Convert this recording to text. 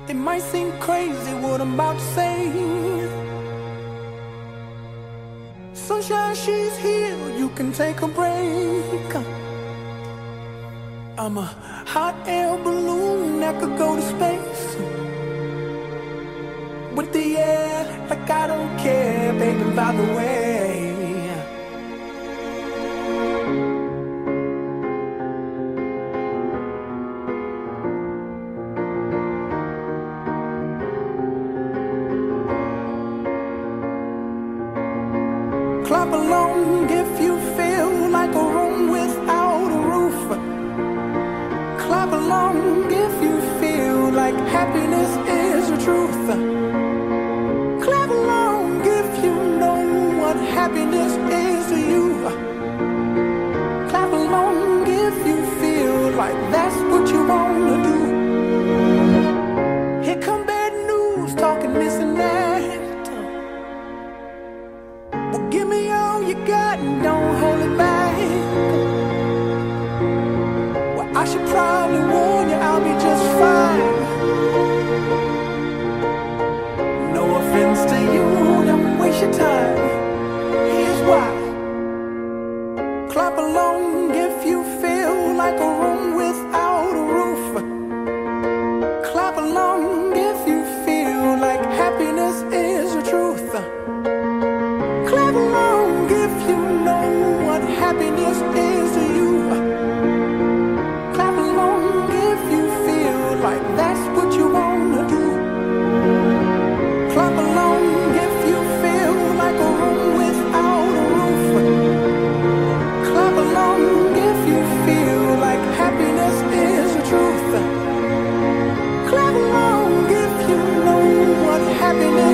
It might seem crazy what I'm about to say. Sunshine, she's here, you can take a break. I'm a hot air balloon that could go to space. With the air, like I don't care, baby, by the way. Clap along if you feel like a room without a roof. Clap along if you feel like happiness is the truth. Clap along if you know what happiness is to you. Clap along if you feel like that's what you wanna do. Here come bad news, talking this and that. Well, give me all you got and don't hold it back. Well, I should probably warn you, I'll be just fine. No offense to you, don't waste your time. Here's why. Clap along if you feel like a room without a roof. Clap along if you feel like happiness is the truth. Clap along if you know what happiness is to you. Clap along if you feel like that's what you wanna do. Clap along if you feel like a room without a roof. Clap along if you feel like happiness is the truth. Clap along if you know what happiness